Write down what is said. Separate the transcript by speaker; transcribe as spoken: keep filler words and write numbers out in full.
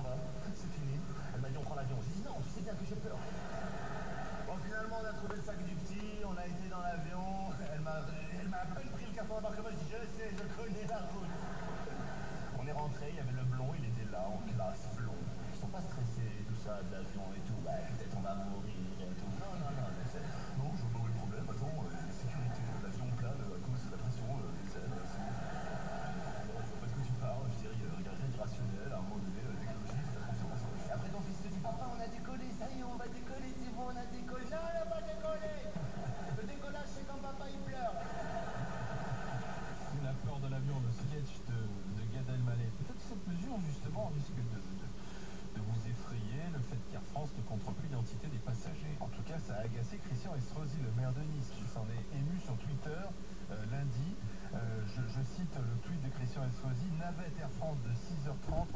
Speaker 1: s'en va, c'est fini. Elle m'a dit on prend l'avion. J'ai dit non, tu sais bien que j'ai peur. Bon, finalement, on a trouvé le sac du petit, on a été dans l'avion. Elle m'a elle m'a à peine pris le carton d'embarquement. Je dis je sais, je connais la route. On est rentré, il y avait le blond, il était là, en classe, blond. Ils sont pas stressés, tout ça, de l'avion et tout. Ouais, peut-être on va mourir et tout. Non, non, non, mais c'est... Non, je vois pas où est le problème. Attends, euh, sécurité, l'avion plane à cause de la pression euh, des ailes. C'est... Alors, je vois pas de quoi tu parles. Je dirais, euh, regarde, rien d'irrationnel, à un moment donné, la technologie, fais confiance. Et après, ton fils te dit, papa, on a décollé, ça y est, on va décoller, c'est bon, on a décollé. Non, on n'a pas décollé. Le décollage, c'est quand papa, il pleure.
Speaker 2: La peur de l'avion, le sketch de, de Gad Elmaleh. Peut-être cette mesure, justement, risque de, de, de vous effrayer, le fait qu'Air France ne contrôle plus l'identité des passagers. En tout cas, ça a agacé Christian Estrosi, le maire de Nice, qui s'en est ému sur Twitter euh, lundi. Euh, je, je cite le tweet de Christian Estrosi, navette Air France de six heures trente